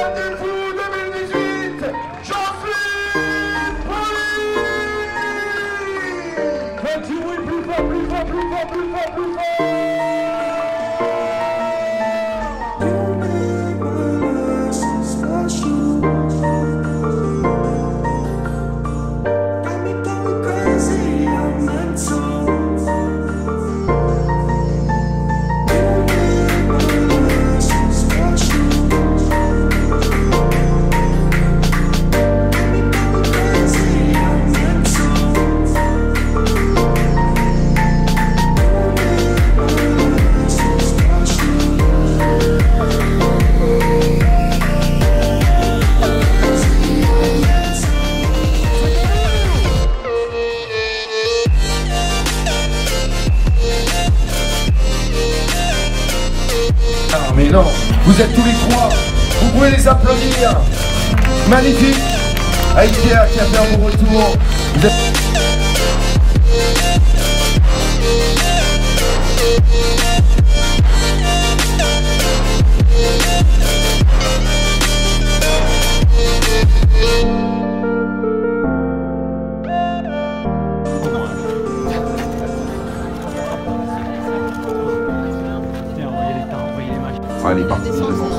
Rendez-vous 2018, Jean-Philippe Pauly. Faites du bruit plus fort, plus fort, plus fort, plus fort, plus fort. Ah mais non, vous êtes tous les trois, vous pouvez les applaudir. Magnifique. Ikea qui a fait un bon retour. Vous êtes... Allez, parti.